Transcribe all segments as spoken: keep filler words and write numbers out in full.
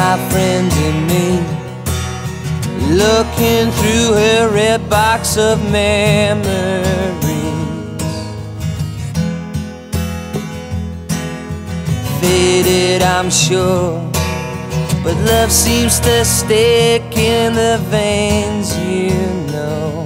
my friend and me, looking through her red box of memories. Faded, I'm sure, but love seems to stick in the veins, you know.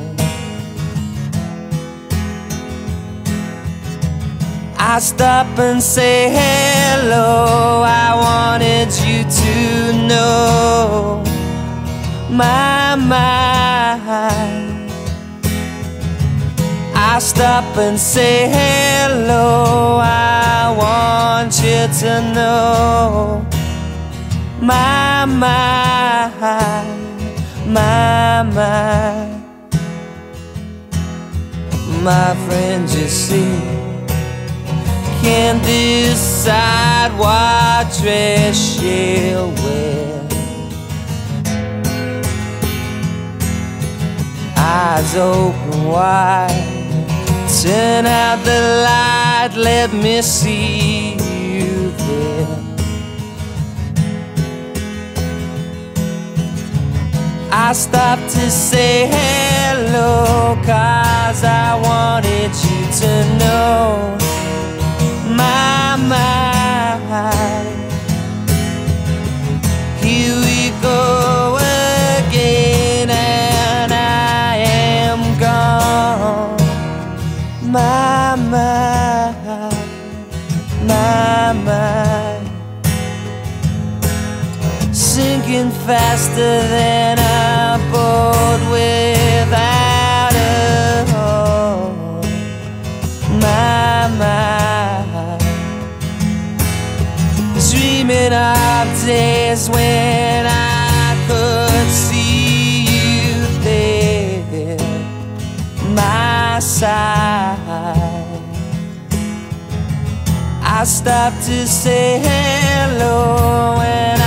I stop and say hello, I wanted you to know my mind. I stop and say hello, I want you to know my mind, my mind. My friend, you see, can't decide what dress she'll wear. Eyes open wide, turn out the light, let me see you there. I stopped to say hello, 'cause I wanted you to know my mind. Here we go again, and I am gone. My mind, my mind, sinking faster than a boat without a home. My mind, dreaming of days when I could see you there, my side. I stopped to say hello and